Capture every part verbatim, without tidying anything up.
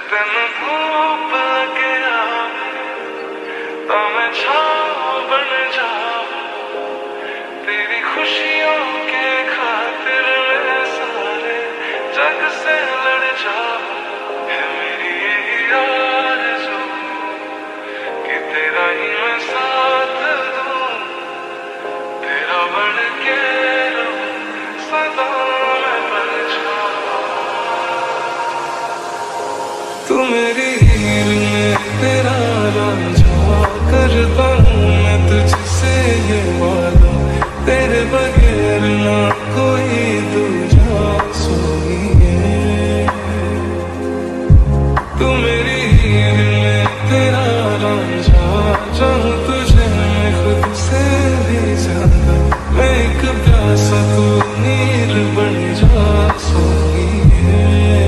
तेन धूप लगे तो मैं छाँव बन जाऊं, तेरी खुशियों के खातिर मैं सारे जग से लड़ जाऊं। है मेरी यही आरज़ू कि तेरा ही मैं साथ दूं, तेरा बन के रहूं सदा मैं बन जाऊं। तू मेरी हीर में तेरा रांझा करता हूँ मैं तुझसे ये वादा, तेरे बगैर ना कोई दूजा सोइए। तू मेरी हीर में तेरा रांझा, चाहूँ तुझे मैं खुद से भी ज्यादा, मैं एक प्यासा तू नीर बन जा सोइए।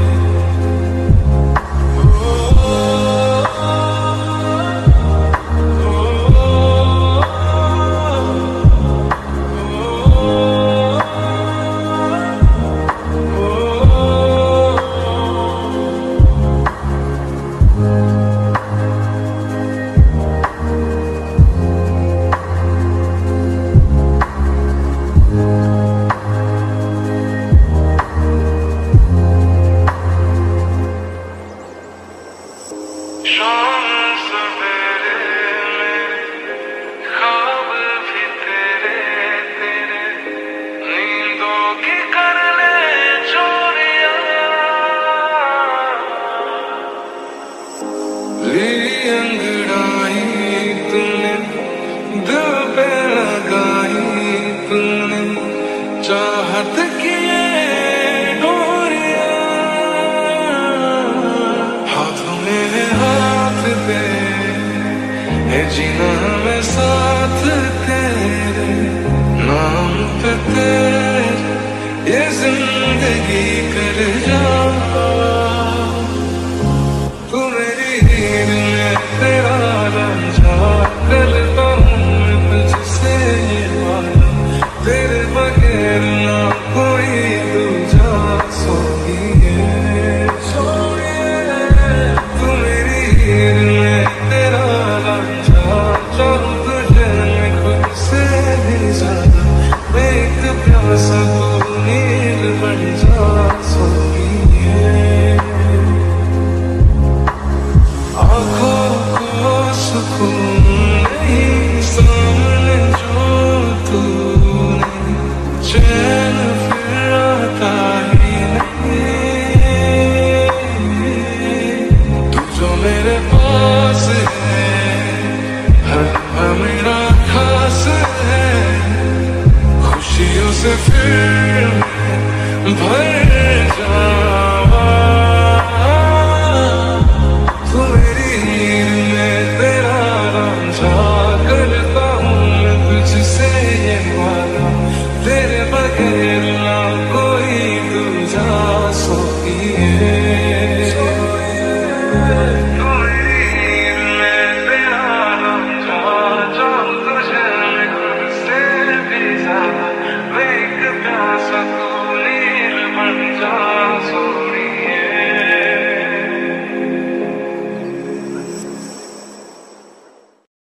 जीना मैं साथ तेरे नाम पे तेरे ये जिंदगी कर जाऊं। तू मेरी हीर में तेरा रांझा करता हूँ मैं तुझसे ये वादा, तेरे बगैर ना कोई दूजा सोइए। तू मेरी हीर में तेरा चाहूँ तुझे मैं खुद से भी ज्यादा, मैं एक प्यासा तू नीर बन जा सोइए। आँखों को सुकून नहीं सामने जो तूने, चैन फिर आता ही नहीं। तू जो मेरे पास है मेरा खास है, खुशियों से फिर भर जावा। तू मेरी हीर में तेरा रांझा करता हूँ मैं तुझसे ये वादा, तेरे बगैर